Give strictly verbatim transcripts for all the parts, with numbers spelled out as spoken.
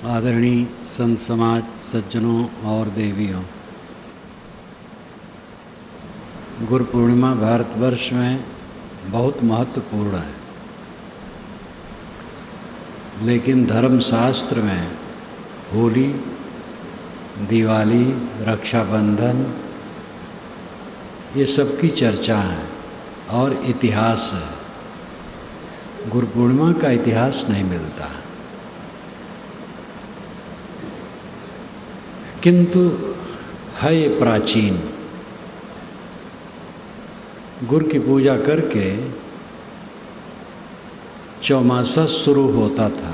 आदरणीय संत समाज, सज्जनों और देवियों, गुरु पूर्णिमा भारतवर्ष में बहुत महत्वपूर्ण है, लेकिन धर्मशास्त्र में होली, दिवाली, रक्षाबंधन ये सब की चर्चा है और इतिहास है। गुरु पूर्णिमा का इतिहास नहीं मिलता, किंतु है ये प्राचीन। गुरु की पूजा करके चौमासा शुरू होता था।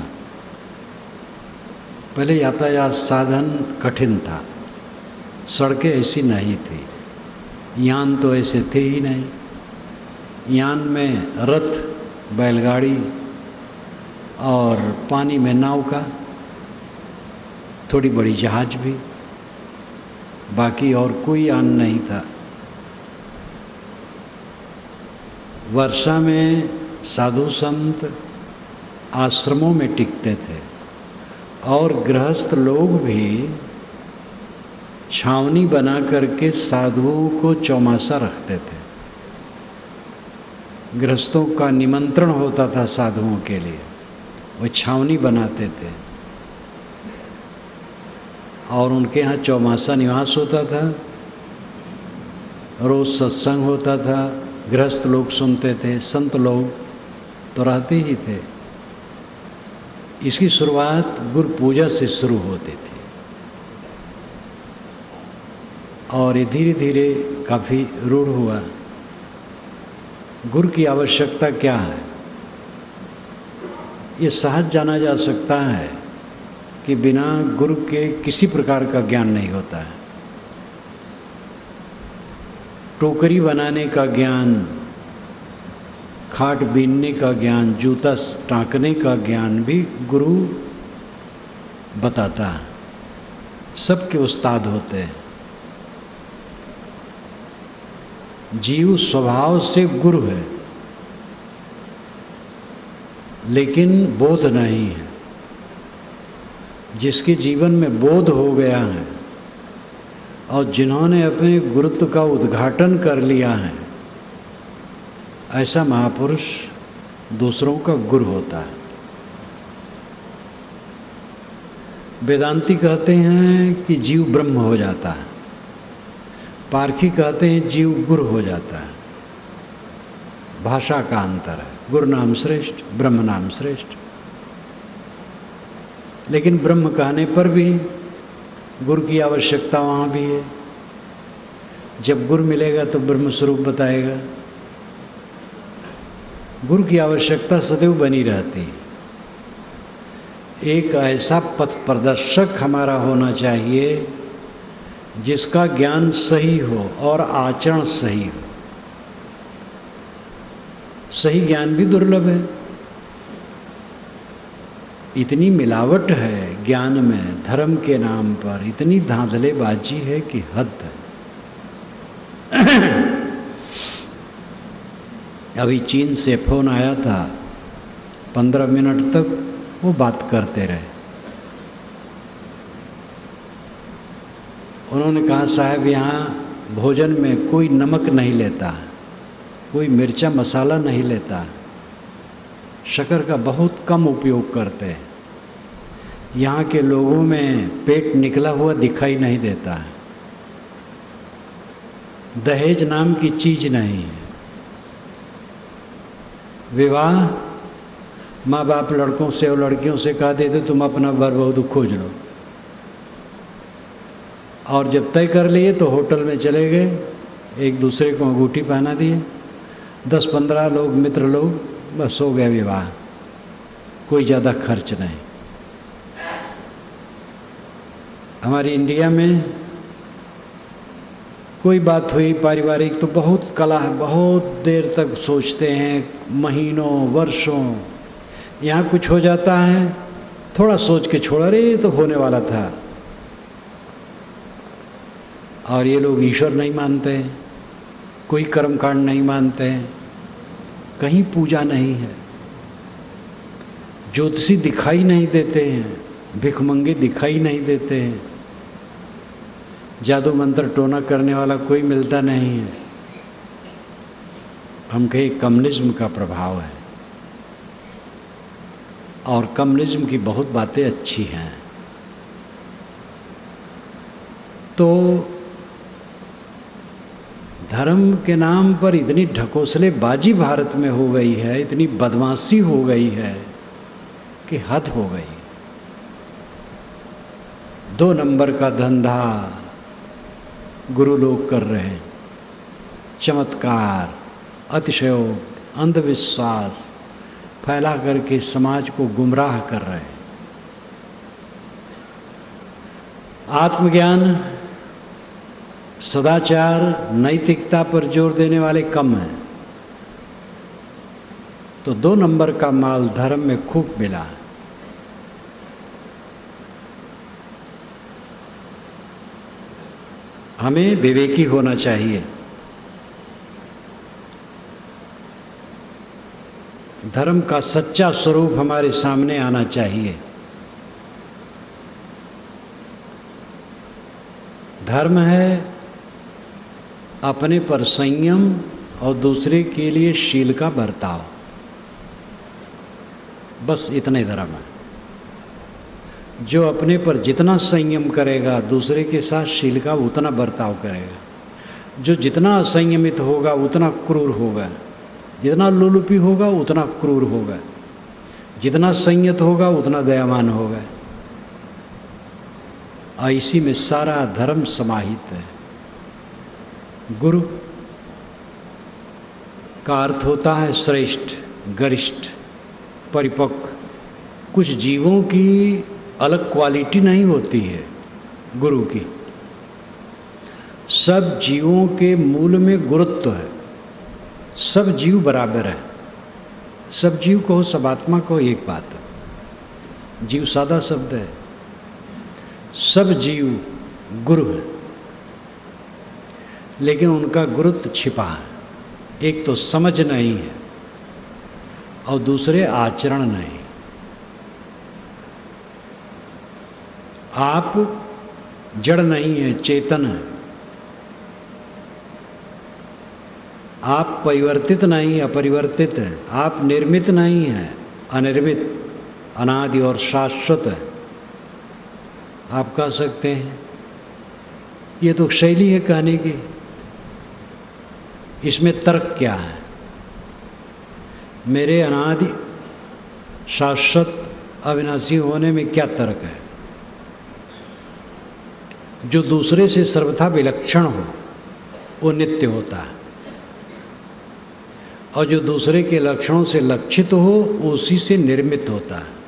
पहले यातायात साधन कठिन था, सड़कें ऐसी नहीं थी, यान तो ऐसे थे ही नहीं। यान में रथ, बैलगाड़ी और पानी में नाव का, थोड़ी बड़ी जहाज भी, बाकी और कोई यान नहीं था। वर्षा में साधु संत आश्रमों में टिकते थे और गृहस्थ लोग भी छावनी बना करके साधुओं को चौमासा रखते थे। गृहस्थों का निमंत्रण होता था साधुओं के लिए, वो छावनी बनाते थे और उनके यहाँ चौमासा निवास होता था। रोज़ सत्संग होता था, गृहस्थ लोग सुनते थे, संत लोग तो रहते ही थे। इसकी शुरुआत गुरु पूजा से शुरू होती थी और ये धीरे धीरे काफ़ी रूढ़ हुआ। गुरु की आवश्यकता क्या है, ये सहज जाना जा सकता है कि बिना गुरु के किसी प्रकार का ज्ञान नहीं होता है। टोकरी बनाने का ज्ञान, खाट बीनने का ज्ञान, जूता टाँकने का ज्ञान भी गुरु बताता है। सबके उस्ताद होते हैं। जीव स्वभाव से गुरु है, लेकिन बोध नहीं है। जिसके जीवन में बोध हो गया है और जिन्होंने अपने गुरुत्व का उद्घाटन कर लिया है, ऐसा महापुरुष दूसरों का गुरु होता है। वेदांती कहते हैं कि जीव ब्रह्म हो जाता है, पारखी कहते हैं जीव गुरु हो जाता है। भाषा का अंतर है, गुरु नाम श्रेष्ठ, ब्रह्म नाम श्रेष्ठ। लेकिन ब्रह्म कहने पर भी गुरु की आवश्यकता वहाँ भी है। जब गुरु मिलेगा तो ब्रह्म स्वरूप बताएगा। गुरु की आवश्यकता सदैव बनी रहती है। एक ऐसा पथ प्रदर्शक हमारा होना चाहिए जिसका ज्ञान सही हो और आचरण सही हो। सही ज्ञान भी दुर्लभ है। इतनी मिलावट है ज्ञान में, धर्म के नाम पर इतनी धांधलेबाजी है कि हद है। अभी चीन से फ़ोन आया था, पंद्रह मिनट तक वो बात करते रहे। उन्होंने कहा, साहब यहाँ भोजन में कोई नमक नहीं लेता, कोई मिर्चा मसाला नहीं लेता, शक्कर का बहुत कम उपयोग करते हैं। यहाँ के लोगों में पेट निकला हुआ दिखाई नहीं देता है। दहेज नाम की चीज़ नहीं है। विवाह माँ बाप लड़कों से और लड़कियों से कह देते तुम अपना वर वधू खोज लो, और जब तय कर लिए तो होटल में चले गए, एक दूसरे को अंगूठी पहना दिए, दस पंद्रह लोग मित्र लोग, बस हो गया विवाह। कोई ज़्यादा खर्च नहीं। हमारी इंडिया में कोई बात हुई पारिवारिक तो बहुत कला है, बहुत देर तक सोचते हैं, महीनों वर्षों। यहाँ कुछ हो जाता है, थोड़ा सोच के छोड़ा, अरे तो होने वाला था। और ये लोग ईश्वर नहीं मानते हैं, कोई कर्मकांड नहीं मानते हैं, कहीं पूजा नहीं है, ज्योतिषी दिखाई नहीं देते हैं, भिखमंगे दिखाई नहीं देते हैं, जादू मंत्र टोना करने वाला कोई मिलता नहीं है। हम कहें कम्युनिज्म का प्रभाव है, और कम्युनिज्म की बहुत बातें अच्छी हैं। तो धर्म के नाम पर इतनी ढकोसलेबाजी भारत में हो गई है, इतनी बदमाशी हो गई है कि हद हो गई। दो नंबर का धंधा गुरु लोग कर रहे हैं, चमत्कार, अतिशयोक्ति, अंधविश्वास फैला करके समाज को गुमराह कर रहे हैं। आत्मज्ञान, सदाचार, नैतिकता पर जोर देने वाले कम हैं। तो दो नंबर का माल धर्म में खूब मिला। हमें विवेकी होना चाहिए। धर्म का सच्चा स्वरूप हमारे सामने आना चाहिए। धर्म है अपने पर संयम और दूसरे के लिए शील का बर्ताव, बस इतने धर्म है। जो अपने पर जितना संयम करेगा दूसरे के साथ शील का उतना बर्ताव करेगा। जो जितना असंयमित होगा उतना क्रूर होगा, जितना लोलुपी होगा उतना क्रूर होगा, जितना संयत होगा उतना दयावान होगा। इसी में सारा धर्म समाहित है। गुरु का अर्थ होता है श्रेष्ठ, गरिष्ठ, परिपक्व। कुछ जीवों की अलग क्वालिटी नहीं होती है गुरु की, सब जीवों के मूल में गुरुत्व है। सब जीव बराबर है। सब जीव कहो, सब आत्मा कहो, एक बात है। जीव सादा शब्द है। सब जीव गुरु है, लेकिन उनका गुरुत्व छिपा है। एक तो समझ नहीं है और दूसरे आचरण नहीं। आप जड़ नहीं है, चेतन है। आप परिवर्तित नहीं, अपरिवर्तित है। आप निर्मित नहीं है, अनिर्मित, अनादि और शाश्वत है। आप कह सकते हैं ये तो शैली है कहने की, इसमें तर्क क्या है? मेरे अनादि शाश्वत अविनाशी होने में क्या तर्क है? जो दूसरे से सर्वथा विलक्षण हो वो नित्य होता है, और जो दूसरे के लक्षणों से लक्षित हो उसी से निर्मित होता है।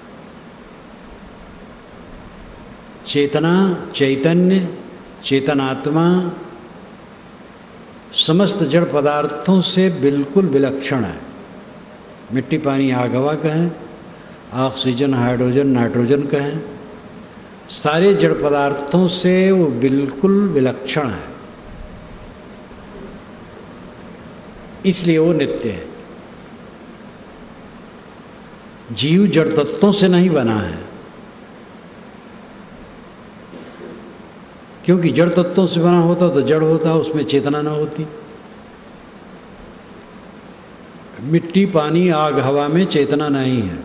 चेतना, चैतन्य, चेतनात्मा समस्त जड़ पदार्थों से बिल्कुल विलक्षण है। मिट्टी, पानी, आग, हवा कहें, ऑक्सीजन, हाइड्रोजन, नाइट्रोजन कहें, सारे जड़ पदार्थों से वो बिल्कुल विलक्षण है, इसलिए वो नित्य है। जीव जड़ तत्वों से नहीं बना है, क्योंकि जड़ तत्वों से बना होता तो जड़ होता, उसमें चेतना ना होती। मिट्टी, पानी, आग, हवा में चेतना नहीं है।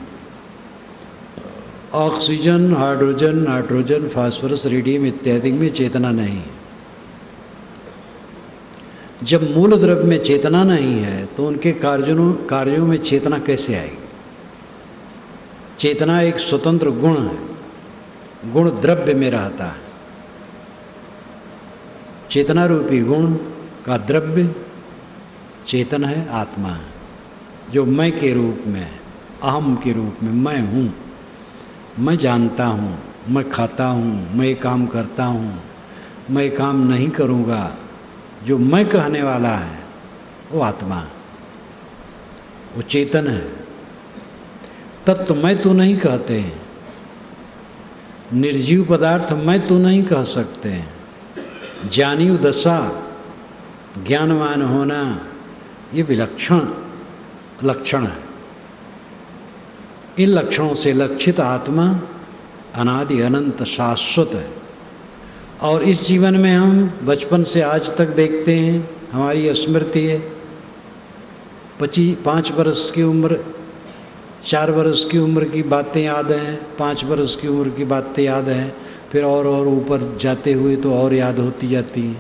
Oxygen, hydrogen, nitrogen, phosphorus, radium इत्यादि में चेतना नहीं है। जब मूल द्रव्य में चेतना नहीं है तो उनके कार्यों कार्यों में चेतना कैसे आएगी? चेतना एक स्वतंत्र गुण है, गुण द्रव्य में रहता है। चेतना रूपी गुण का द्रव्य चेतन है, आत्मा है, जो मैं के रूप में है, अहम के रूप में मैं हूँ, मैं जानता हूँ, मैं खाता हूँ, मैं काम करता हूँ, मैं काम नहीं करूँगा। जो मैं कहने वाला है वो आत्मा, वो चेतन है। तत्व तो मैं तो नहीं कहते, निर्जीव पदार्थ मैं तो नहीं कह सकते। ज्ञानी दशा, ज्ञानवान होना, ये विलक्षण लक्षण है। इन लक्षणों से लक्षित आत्मा अनादि अनंत शाश्वत है। और इस जीवन में हम बचपन से आज तक देखते हैं, हमारी स्मृति है, पच्चीस पाँच बरस की उम्र, चार बरस की उम्र की बातें याद हैं, पाँच बरस की उम्र की बातें याद हैं, फिर और और ऊपर जाते हुए तो और याद होती जाती हैं।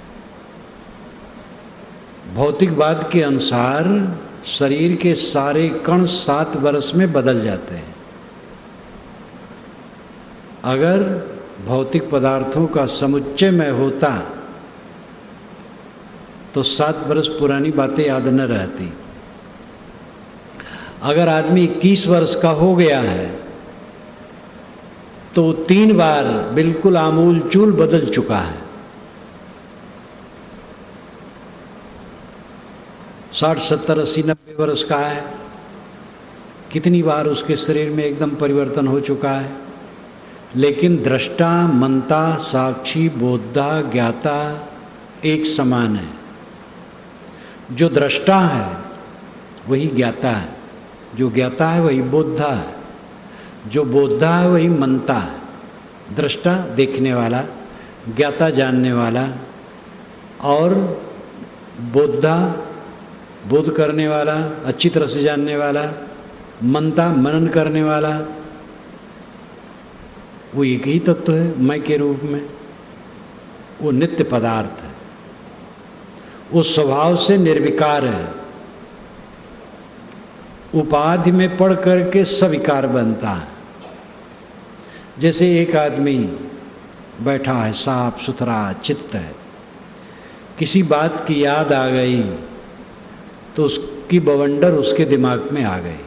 भौतिकवाद के अनुसार शरीर के सारे कण सात बरस में बदल जाते हैं। अगर भौतिक पदार्थों का समुच्चय में होता तो सात बरस पुरानी बातें याद न रहती। अगर आदमी इक्कीस वर्ष का हो गया है तो तीन बार बिल्कुल आमूल चूल बदल चुका है। साठ सत्तर अस्सी नब्बे वर्ष का है, कितनी बार उसके शरीर में एकदम परिवर्तन हो चुका है। लेकिन दृष्टा, मंता, साक्षी, बोधा, ज्ञाता एक समान है। जो दृष्टा है वही ज्ञाता है, जो ज्ञाता है वही बोधा है, जो बोधा है वही मंता है। दृष्टा देखने वाला, ज्ञाता जानने वाला, और बोधा बोध करने वाला, अच्छी तरह से जानने वाला, मनता मनन करने वाला, वो एक ही तत्व है मैं के रूप में। वो नित्य पदार्थ है, वो स्वभाव से निर्विकार है। उपाधि में पढ़ करके सविकार बनता है। जैसे एक आदमी बैठा है, साफ सुथरा चित्त है, किसी बात की याद आ गई तो उसकी बवंडर उसके दिमाग में आ गई,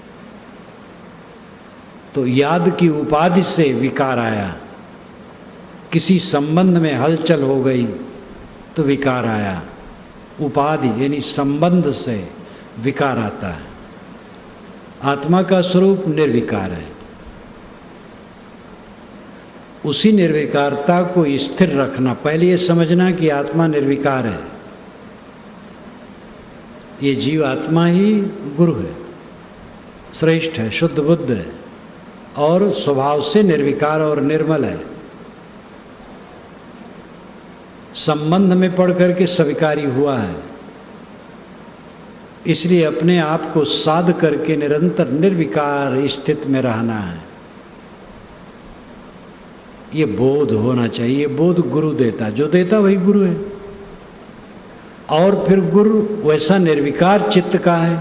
तो याद की उपाधि से विकार आया। किसी संबंध में हलचल हो गई तो विकार आया। उपाधि यानी संबंध से विकार आता है। आत्मा का स्वरूप निर्विकार है। उसी निर्विकारता को स्थिर रखना, पहले ये समझना कि आत्मा निर्विकार है। ये जीव आत्मा ही गुरु है, श्रेष्ठ है, शुद्ध बुद्ध है और स्वभाव से निर्विकार और निर्मल है। संबंध में पढ़ करके स्वीकारी हुआ है, इसलिए अपने आप को साध करके निरंतर निर्विकार स्थिति में रहना है। ये बोध होना चाहिए। बोध गुरु देता, जो देता वही गुरु है। और फिर गुरु वैसा निर्विकार चित्त का है,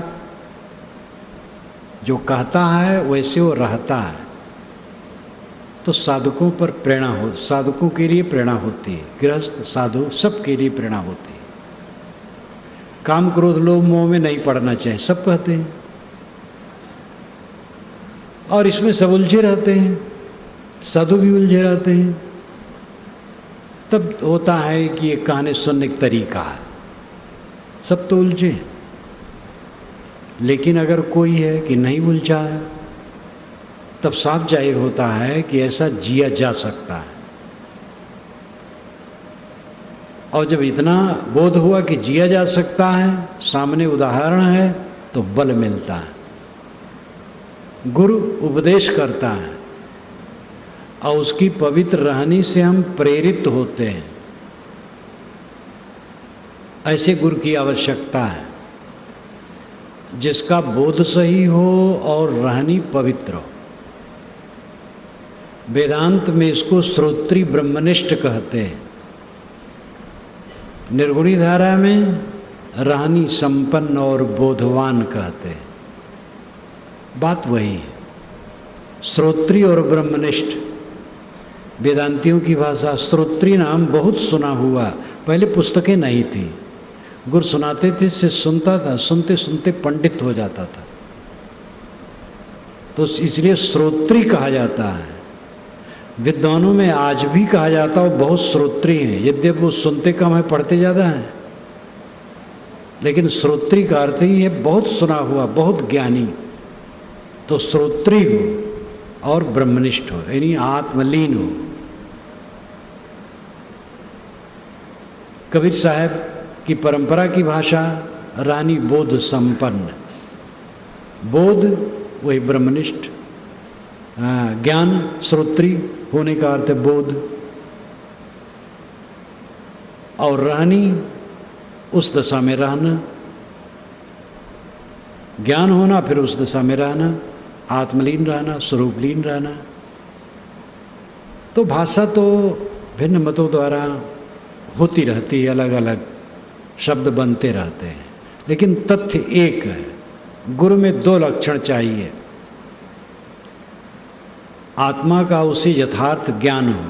जो कहता है वैसे वो रहता है। तो साधकों पर प्रेरणा हो, साधकों के लिए प्रेरणा होती है, गृहस्थ साधु सबके लिए प्रेरणा होती है। काम क्रोध लोभ मोह में नहीं पड़ना चाहिए, सब कहते हैं, और इसमें सब उलझे रहते हैं, साधु भी उलझे रहते हैं। तब होता है कि ये कहानी सुनने का तरीका है, सब तो उलझे। लेकिन अगर कोई है कि नहीं उलझा है, तब साफ जाहिर होता है कि ऐसा जिया जा सकता है। और जब इतना बोध हुआ कि जिया जा सकता है, सामने उदाहरण है, तो बल मिलता है। गुरु उपदेश करता है और उसकी पवित्र रहनी से हम प्रेरित होते हैं। ऐसे गुरु की आवश्यकता है जिसका बोध सही हो और रहनी पवित्र हो। वेदांत में इसको श्रोत्री ब्रह्मनिष्ठ कहते हैं। निर्गुणी धारा में रहनी संपन्न और बोधवान कहते हैं। बात वही है, श्रोत्री और ब्रह्मनिष्ठ। वेदांतियों की भाषा श्रोत्री नाम बहुत सुना हुआ, पहले पुस्तकें नहीं थी, गुरु सुनाते थे, से सुनता था, सुनते सुनते पंडित हो जाता था, तो इसलिए श्रोत्री कहा जाता है। विद्वानों में आज भी कहा जाता है वो बहुत श्रोत्री हैं, यद्यपि वो सुनते कम है, पढ़ते ज़्यादा हैं, लेकिन श्रोत्री का अर्थ ही है बहुत सुना हुआ, बहुत ज्ञानी। तो श्रोत्री हो और ब्रह्मनिष्ठ हो, यानी आत्मलीन हो। कबीर साहब की परंपरा की भाषा रानी बोध संपन्न, बोध वही ब्रह्मनिष्ठ, ज्ञान श्रोत्री होने का अर्थ है बोध, और रहनी उस दशा में रहना, ज्ञान होना फिर उस दशा में रहना, आत्मलीन रहना, स्वरूपलीन रहना। तो भाषा तो भिन्न मतों द्वारा होती रहती है, अलग अलग शब्द बनते रहते हैं, लेकिन तथ्य एक है। गुरु में दो लक्षण चाहिए, आत्मा का उसे यथार्थ ज्ञान हो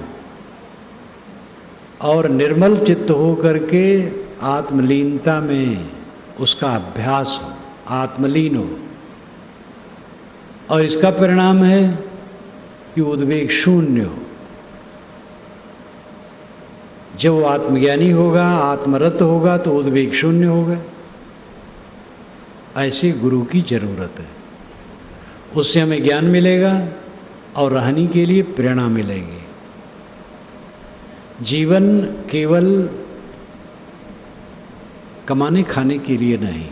और निर्मल चित्त हो करके आत्मलीनता में उसका अभ्यास हो, आत्मलीन हो, और इसका परिणाम है कि उद्वेग शून्य हो। जब वो आत्मज्ञानी होगा, आत्मरत होगा, तो उद्वेग शून्य होगा। ऐसे गुरु की जरूरत है, उससे हमें ज्ञान मिलेगा और रहने के लिए प्रेरणा मिलेगी। जीवन केवल कमाने खाने के लिए नहीं।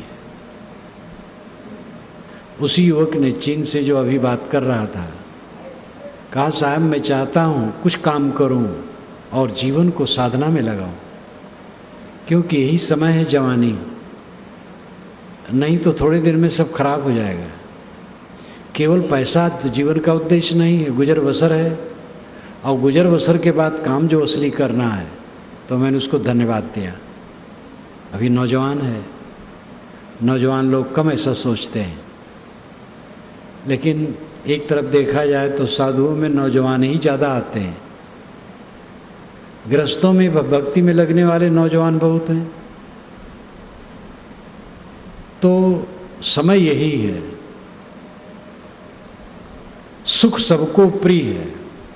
उसी युवक ने चीन से जो अभी बात कर रहा था, कहा साहब मैं चाहता हूँ कुछ काम करूँ और जीवन को साधना में लगाऊं, क्योंकि यही समय है जवानी, नहीं तो थोड़े दिन में सब खराब हो जाएगा। केवल पैसा तो जीवन का उद्देश्य नहीं है, गुजर बसर है, और गुजर बसर के बाद काम जो असली करना है। तो मैंने उसको धन्यवाद दिया। अभी नौजवान है, नौजवान लोग कम ऐसा सोचते हैं, लेकिन एक तरफ देखा जाए तो साधुओं में नौजवान ही ज़्यादा आते हैं, गृहस्थों में भक्ति में लगने वाले नौजवान बहुत हैं। तो समय यही है, सुख सबको प्रिय है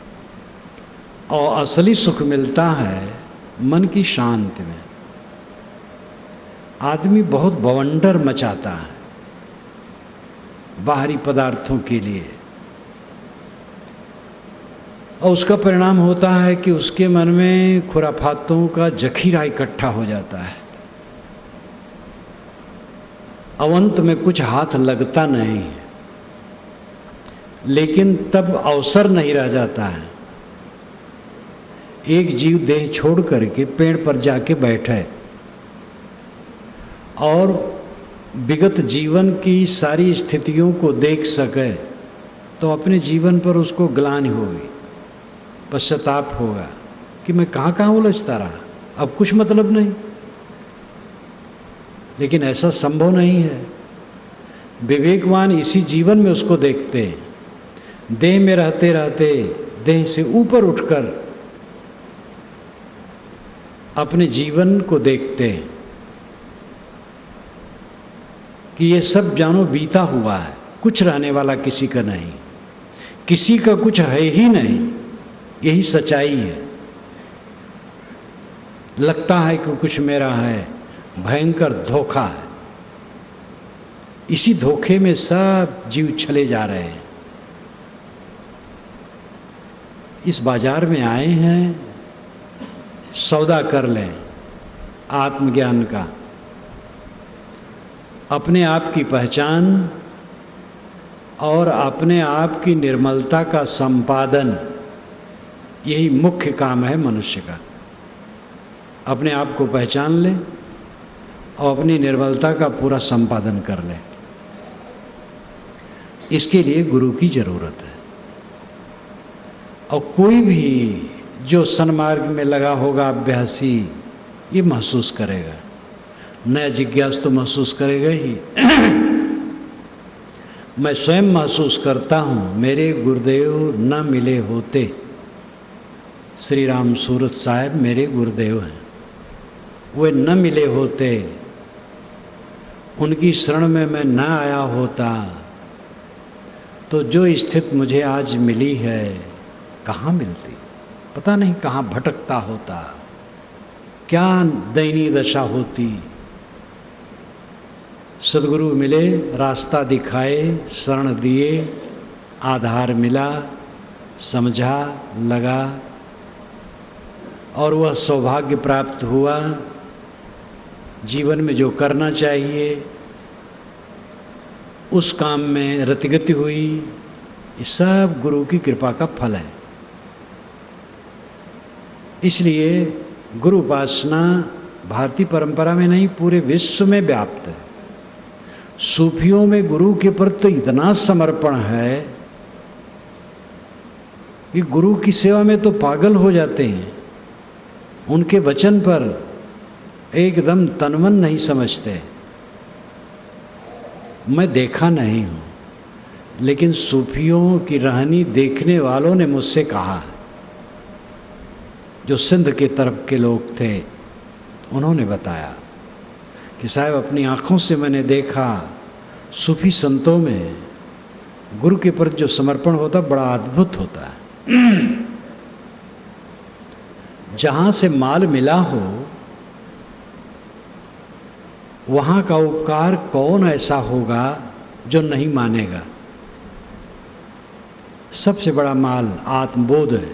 और असली सुख मिलता है मन की शांति में। आदमी बहुत बवंडर मचाता है बाहरी पदार्थों के लिए, और उसका परिणाम होता है कि उसके मन में खुराफातों का जखीरा इकट्ठा हो जाता है। अवंत में कुछ हाथ लगता नहीं है, लेकिन तब अवसर नहीं रह जाता है। एक जीव देह छोड़ करके पेड़ पर जाके बैठे और विगत जीवन की सारी स्थितियों को देख सके, तो अपने जीवन पर उसको ग्लानि होगी, पश्चाताप होगा कि मैं कहाँ कहाँ उलझता रहा, अब कुछ मतलब नहीं। लेकिन ऐसा संभव नहीं है। विवेकवान इसी जीवन में उसको देखते हैं, देह में रहते रहते देह से ऊपर उठकर अपने जीवन को देखते हैं कि ये सब जानो बीता हुआ है, कुछ रहने वाला किसी का नहीं, किसी का कुछ है ही नहीं। यही सच्चाई है। लगता है कि कुछ मेरा है, भयंकर धोखा है। इसी धोखे में सब जीव चले जा रहे हैं। इस बाजार में आए हैं, सौदा कर लें आत्मज्ञान का, अपने आप की पहचान और अपने आप की निर्मलता का संपादन, यही मुख्य काम है मनुष्य का। अपने आप को पहचान ले और अपनी निर्मलता का पूरा संपादन कर ले। इसके लिए गुरु की जरूरत है। और कोई भी जो सन्मार्ग में लगा होगा अभ्यासी, ये महसूस करेगा, नया जिज्ञास तो महसूस करेगा ही। मैं स्वयं महसूस करता हूँ, मेरे गुरुदेव न मिले होते। श्री राम सूरत साहब मेरे गुरुदेव हैं, वे न मिले होते, उनकी शरण में मैं न आया होता, तो जो स्थिति मुझे आज मिली है कहाँ मिलती, पता नहीं कहाँ भटकता होता, क्या दयनीय दशा होती। सद्गुरु मिले, रास्ता दिखाए, शरण दिए, आधार मिला, समझा, लगा, और वह सौभाग्य प्राप्त हुआ। जीवन में जो करना चाहिए उस काम में रतिगति हुई, ये सब गुरु की कृपा का फल है। इसलिए गुरु उपासना भारतीय परंपरा में नहीं, पूरे विश्व में व्याप्त है। सूफियों में गुरु के प्रति इतना समर्पण है कि गुरु की सेवा में तो पागल हो जाते हैं, उनके वचन पर एकदम तनमन नहीं समझते। मैं देखा नहीं हूँ, लेकिन सूफियों की रहनी देखने वालों ने मुझसे कहा, जो सिंध के तरफ के लोग थे, उन्होंने बताया कि साहब अपनी आँखों से मैंने देखा सूफी संतों में गुरु के प्रति जो समर्पण होता बड़ा अद्भुत होता है। जहाँ से माल मिला हो वहाँ का उपकार कौन ऐसा होगा जो नहीं मानेगा। सबसे बड़ा माल आत्मबोध है,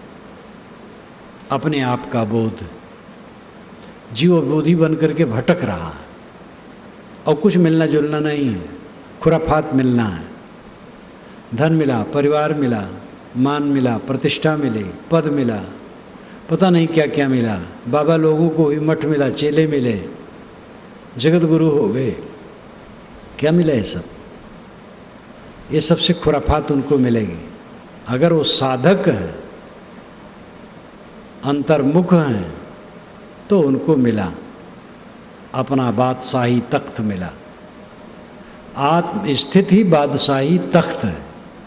अपने आप का बोध। जीव बोधी बन करके भटक रहा है और कुछ मिलना जुलना नहीं है, खुराफात मिलना है। धन मिला, परिवार मिला, मान मिला, प्रतिष्ठा मिली, पद मिला, पता नहीं क्या क्या मिला, बाबा लोगों को भी मठ मिला, चेले मिले, जगत गुरु हो गए, क्या मिला ये सब? ये सबसे खुराफात उनको मिलेगी। अगर वो साधक हैं, अंतर्मुख हैं, तो उनको मिला अपना बादशाही तख्त मिला। आत्म स्थित ही बादशाही तख्त है।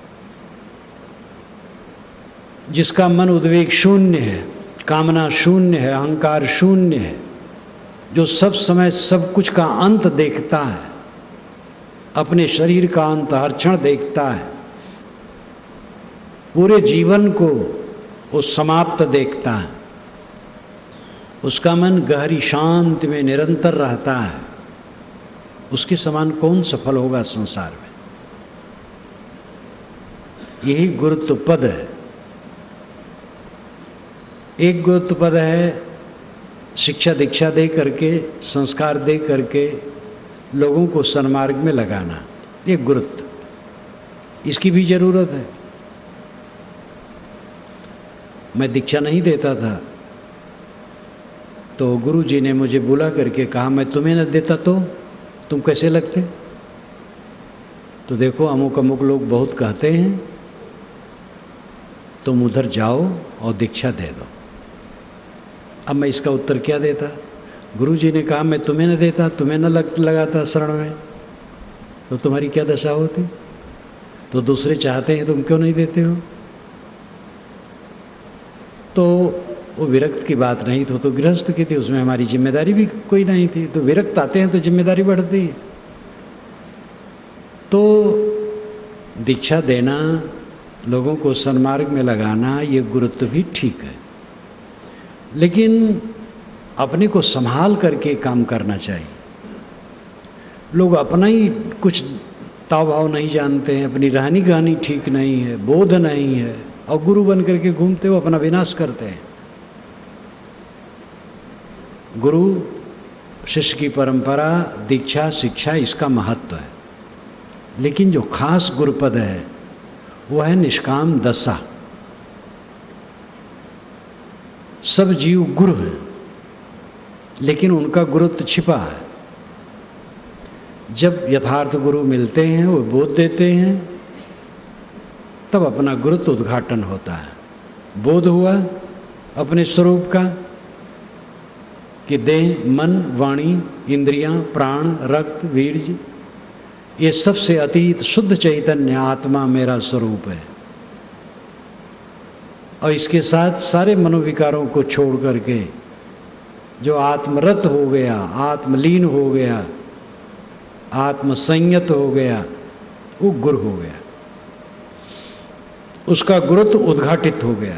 जिसका मन उद्वेग शून्य है, कामना शून्य है, अहंकार शून्य है, जो सब समय सब कुछ का अंत देखता है, अपने शरीर का अंत हर क्षण देखता है, पूरे जीवन को वो समाप्त देखता है, उसका मन गहरी शांति में निरंतर रहता है, उसके समान कौन सफल होगा संसार में? यही गुरुत्व पद है। एक गुरुत्व पद है शिक्षा दीक्षा दे करके, संस्कार दे करके लोगों को सन्मार्ग में लगाना, एक गुरुत्व, इसकी भी जरूरत है। मैं दीक्षा नहीं देता था तो गुरु जी ने मुझे बुला करके कहा, मैं तुम्हें न देता तो तुम कैसे लगते? तो देखो अमुक अमुक लोग बहुत कहते हैं, तुम उधर जाओ और दीक्षा दे दो। अब मैं इसका उत्तर क्या देता? गुरु जी ने कहा मैं तुम्हें न देता, तुम्हें न लग लगाता शरण में, तो तुम्हारी क्या दशा होती? तो दूसरे चाहते हैं, तुम क्यों नहीं देते हो? तो वो विरक्त की बात नहीं, तो तो गृहस्थ की थी, उसमें हमारी जिम्मेदारी भी कोई नहीं थी। तो विरक्त आते हैं तो जिम्मेदारी बढ़ती है। तो दीक्षा देना, लोगों को सन्मार्ग में लगाना, ये गुरुत्व भी ठीक है, लेकिन अपने को संभाल करके काम करना चाहिए। लोग अपना ही कुछ ताव भाव नहीं जानते हैं, अपनी रहनी गहनी ठीक नहीं है, बोध नहीं है, और गुरु बन करके घूमते हो, अपना विनाश करते हैं। गुरु शिष्य की परंपरा, दीक्षा, शिक्षा, इसका महत्व है, लेकिन जो खास गुरुपद है वो है निष्काम दशा। सब जीव गुरु हैं, लेकिन उनका गुरुत्व छिपा है। जब यथार्थ गुरु मिलते हैं, वो बोध देते हैं, तब अपना गुरुत्व उद्घाटन होता है। बोध हुआ अपने स्वरूप का कि देह, मन, वाणी, इंद्रियां, प्राण, रक्त, वीर्य, ये सबसे अतीत शुद्ध चैतन्य आत्मा मेरा स्वरूप है। और इसके साथ सारे मनोविकारों को छोड़ करके जो आत्मरत हो गया, आत्मलीन हो गया, आत्मसंयत हो गया, वो गुरु हो गया, उसका गुरुत्व उद्घाटित हो गया।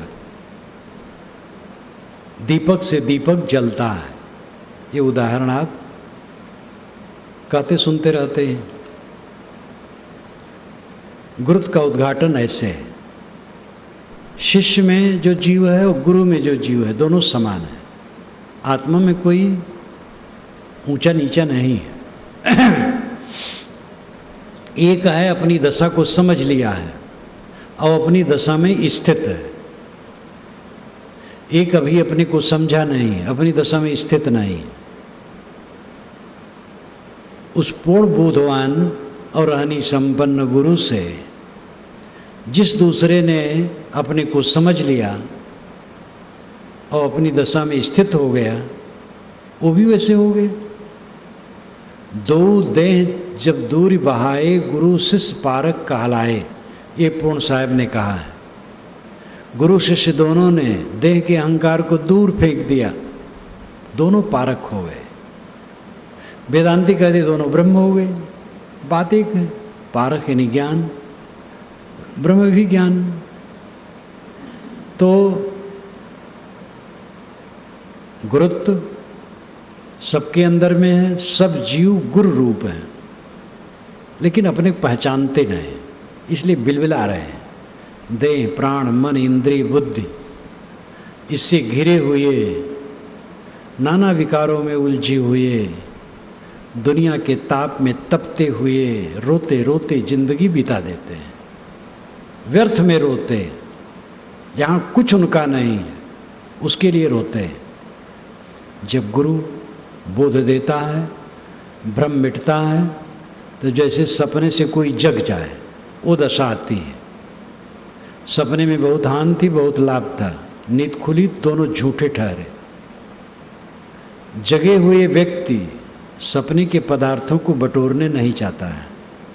दीपक से दीपक जलता है, ये उदाहरण आप कहते सुनते रहते हैं। गुरुत्व का उद्घाटन ऐसे है। शिष्य में जो जीव है और गुरु में जो जीव है, दोनों समान है। आत्मा में कोई ऊंचा नीचा नहीं है। एक है अपनी दशा को समझ लिया है, और अपनी दशा में स्थित है। एक अभी अपने को समझा नहीं, अपनी दशा में स्थित नहीं। उस पूर्ण बोधवान और रहनी संपन्न गुरु से जिस दूसरे ने अपने को समझ लिया और अपनी दशा में स्थित हो गया, वो भी वैसे हो गए। दो देह जब दूर बहाए, गुरु शिष्य पारक कहलाए, ये पूर्ण साहब ने कहा है। गुरु शिष्य दोनों ने देह के अहंकार को दूर फेंक दिया, दोनों पारक हो गए। वेदांती कहते दोनों ब्रह्म हो गए। बात एक है, पारक यानी ज्ञान, ब्रह्म भी ज्ञान। तो गुरुत्व सबके अंदर में है, सब जीव गुरु रूप हैं, लेकिन अपने पहचानते नहीं, इसलिए बिलबिला रहे हैं। देह प्राण मन इंद्रिय बुद्धि इससे घिरे हुए, नाना विकारों में उलझे हुए, दुनिया के ताप में तपते हुए रोते रोते जिंदगी बिता देते हैं। व्यर्थ में रोते, जहाँ कुछ उनका नहीं है उसके लिए रोते हैं। जब गुरु बोध देता है, भ्रम मिटता है, तो जैसे सपने से कोई जग जाए वो दशा आती है। सपने में बहुत हानि थी, बहुत लाभ था, नींद खुली, दोनों झूठे ठहरे। जगे हुए व्यक्ति सपने के पदार्थों को बटोरने नहीं चाहता है।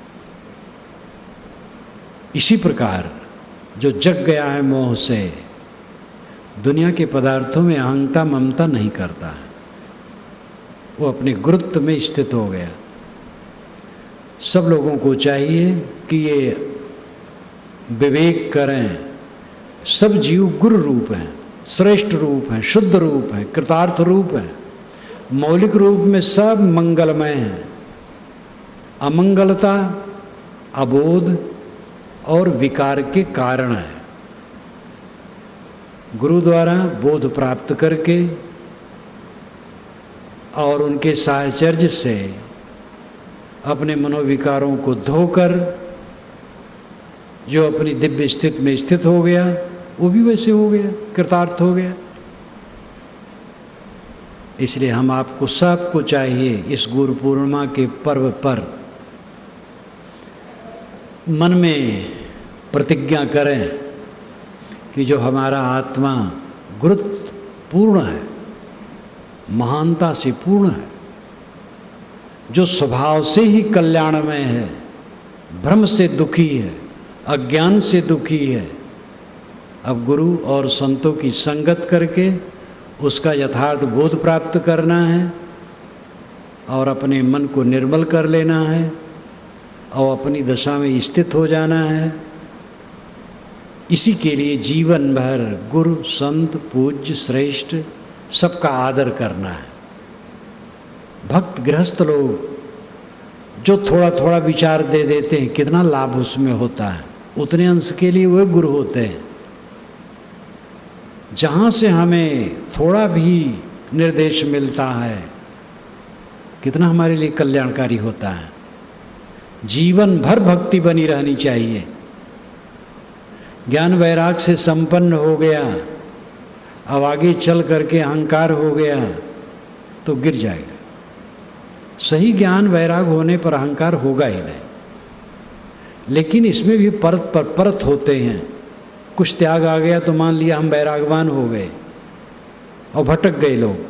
इसी प्रकार जो जग गया है मोह से, दुनिया के पदार्थों में अहंता ममता नहीं करता है, वो अपने गुरुत्व में स्थित हो गया। सब लोगों को चाहिए कि ये विवेक करें, सब जीव गुरु रूप हैं, श्रेष्ठ रूप हैं, शुद्ध रूप हैं, कृतार्थ रूप हैं, मौलिक रूप में सब मंगलमय हैं। अमंगलता अबोध और विकार के कारण है। गुरु द्वारा बोध प्राप्त करके और उनके साहचर्य से अपने मनोविकारों को धोकर जो अपनी दिव्य स्थिति में स्थित हो गया, वो भी वैसे हो गया, कृतार्थ हो गया। इसलिए हम आपको सबको चाहिए इस गुरु पूर्णिमा के पर्व पर मन में प्रतिज्ञा करें कि जो हमारा आत्मा गुरुत्व पूर्ण है, महानता से पूर्ण है, जो स्वभाव से ही कल्याणमय है, भ्रम से दुखी है, अज्ञान से दुखी है, अब गुरु और संतों की संगत करके उसका यथार्थ बोध प्राप्त करना है और अपने मन को निर्मल कर लेना है और अपनी दशा में स्थित हो जाना है। इसी के लिए जीवन भर गुरु संत पूज्य श्रेष्ठ सबका आदर करना है। भक्त गृहस्थ लोग जो थोड़ा थोड़ा विचार दे देते हैं, कितना लाभ उसमें होता है, उतने अंश के लिए वे गुरु होते हैं। जहाँ से हमें थोड़ा भी निर्देश मिलता है, कितना हमारे लिए कल्याणकारी होता है। जीवन भर भक्ति बनी रहनी चाहिए। ज्ञान वैराग से संपन्न हो गया, अब आगे चल करके अहंकार हो गया तो गिर जाएगा। सही ज्ञान वैराग होने पर अहंकार होगा ही नहीं, लेकिन इसमें भी परत पर परत होते हैं। कुछ त्याग आ गया तो मान लिया हम वैरागवान हो गए और भटक गए लोग।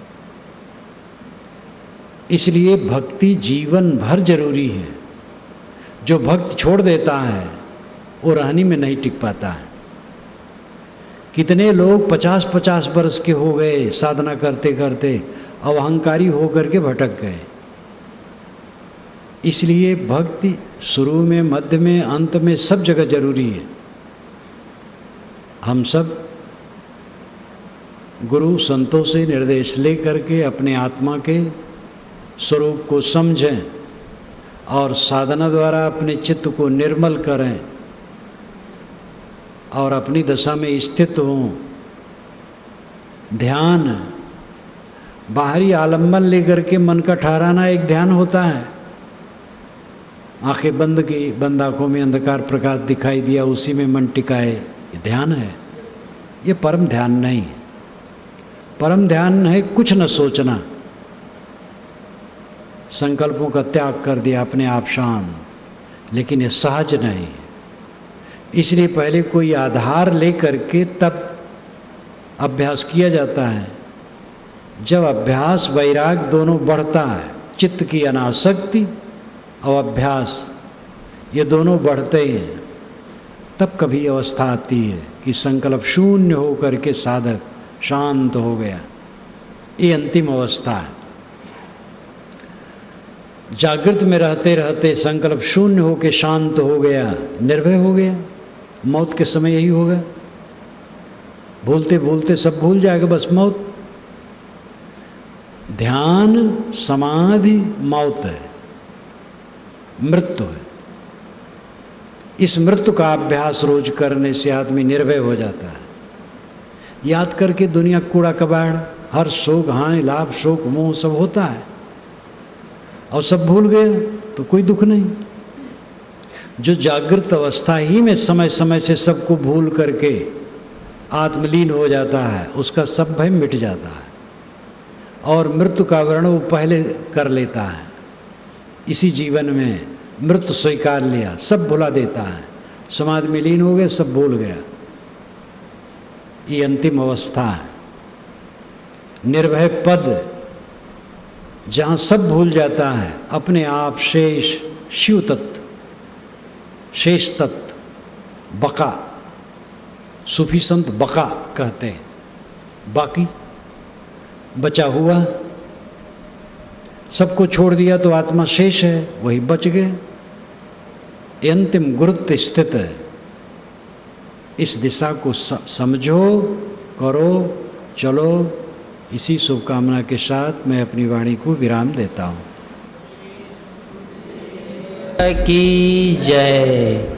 इसलिए भक्ति जीवन भर जरूरी है। जो भक्त छोड़ देता है वो रहनी में नहीं टिक पाता है। कितने लोग पचास पचास वर्ष के हो गए साधना करते करते, अब अहंकारी होकर के भटक गए। इसलिए भक्ति शुरू में, मध्य में, अंत में सब जगह जरूरी है। हम सब गुरु संतों से निर्देश ले करके अपने आत्मा के स्वरूप को समझें और साधना द्वारा अपने चित्त को निर्मल करें और अपनी दशा में स्थित हों। ध्यान बाहरी आलम्बन लेकर के मन का ठहराना एक ध्यान होता है, आंखें बंद की, बंद आंखों में अंधकार प्रकाश दिखाई दिया, उसी में मन टिकाए, ये ध्यान है। ये परम ध्यान नहीं है। परम ध्यान है कुछ न सोचना, संकल्पों का त्याग कर दिया, अपने आप शांत। लेकिन ये सहज नहीं है, इसलिए पहले कोई आधार लेकर के तब अभ्यास किया जाता है। जब अभ्यास वैराग दोनों बढ़ता है, चित्त की अनासक्ति और अभ्यास ये दोनों बढ़ते हैं, तब कभी अवस्था आती है कि संकल्प शून्य हो करके साधक शांत हो गया। ये अंतिम अवस्था है। जागृत में रहते रहते संकल्प शून्य हो के शांत हो गया, निर्भय हो गया, मौत के समय यही होगा। भूलते भूलते सब भूल जाएगा, बस मौत। ध्यान समाधि मौत है, मृत्यु है। इस मृत्यु का अभ्यास रोज करने से आदमी निर्भय हो जाता है। याद करके दुनिया कूड़ा कबाड़, हर शोक हानि लाभ शोक मोह सब होता है, और सब भूल गया तो कोई दुख नहीं। जो जागृत अवस्था ही में समय समय से सबको भूल करके आत्मलीन हो जाता है, उसका सब भय मिट जाता है, और मृत्यु का वर्णन वो पहले कर लेता है। इसी जीवन में मृत्यु स्वीकार लिया, सब भुला देता है, समाधि में लीन हो गया, सब भूल गया। ये अंतिम अवस्था है, निर्भय पद, जहाँ सब भूल जाता है, अपने आप शेष शिव तत्व, शेष तत्व, बका। सूफी संत बका कहते हैं, बाकी बचा हुआ। सबको छोड़ दिया तो आत्मा शेष है, वही बच गए। ये अंतिम गुरुत्व स्थित है। इस दिशा को समझो, करो, चलो। इसी शुभकामना के साथ मैं अपनी वाणी को विराम देता हूँ। की जय।